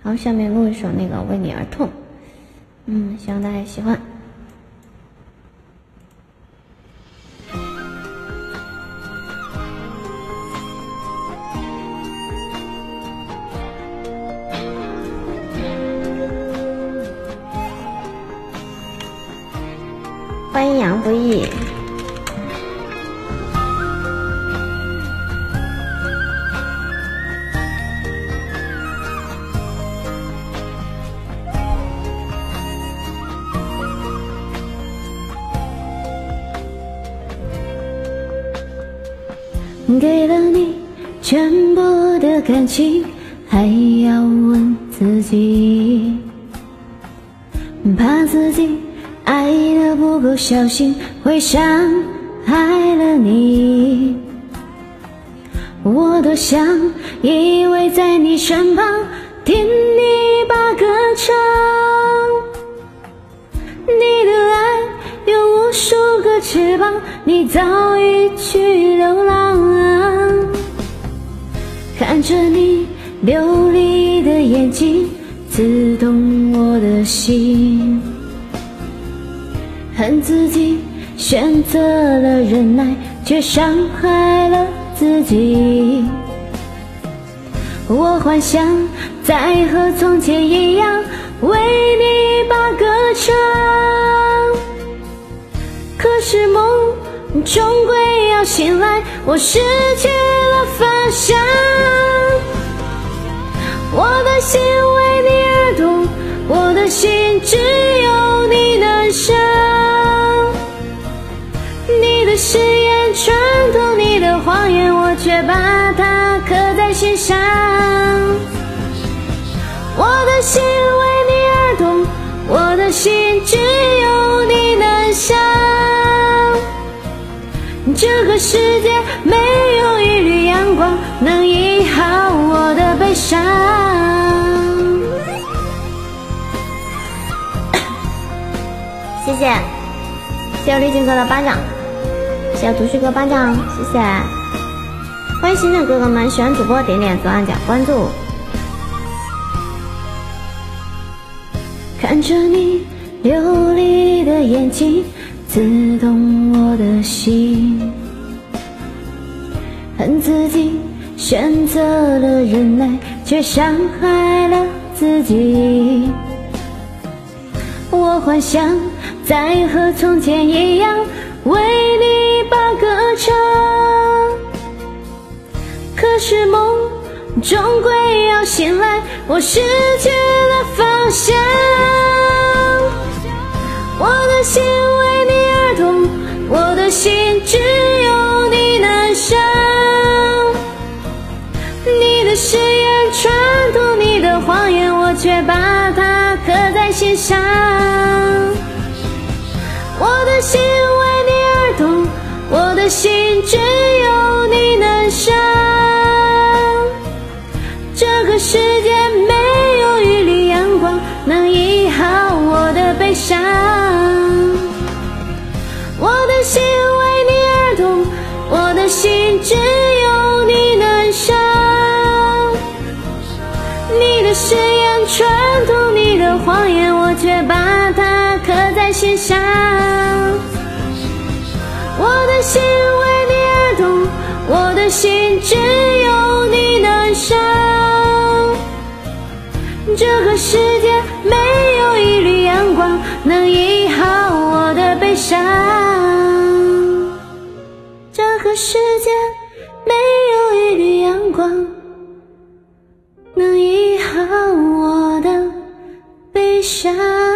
好，下面录一首那个为你而痛，希望大家喜欢。欢迎杨不易。 给了你全部的感情，还要问自己，怕自己爱得不够小心，会伤害了你。我多想依偎在你身旁，听你把歌唱，你的爱有无数个翅膀，你早已去流浪。看着你流离的眼睛，刺痛我的心，恨自己选择了忍耐，却伤害了自己。我幻想再和从前一样，为你把歌唱，可是梦终归要醒来，我失去了方向。我的心为你而痛，我的心只有你能伤。你的誓言穿透你的谎言，我却把它刻在心上。我的心为你而痛，我的心只有你能伤。这个世界没有一缕阳光能医好我的悲伤。 谢谢，谢谢绿镜哥的巴掌，谢谢读书哥巴掌，谢谢。欢迎新的哥哥们，喜欢主播点点左上角关注。 看着你流离的眼睛，刺痛我的心，恨自己选择了忍耐，却伤害了自己。我幻想再和从前一样，为你把歌唱，可是梦终归要醒来，我失去了方向。我的心为你而痛，我的心只有你能伤。你的誓言穿透你的谎言，我却把它刻在心上。我的心为你而痛，我的心只有你能伤。这个世界没有一缕阳光能医好我的悲伤。我的心为你而痛，我的心只有你能伤。你的誓言穿透你的谎言，我却把它刻在心上。我的心为你而痛，我的心只有你能伤。这个世界没有一缕阳光能医好我的悲伤。这个世界没有一缕阳光能医好我的悲伤。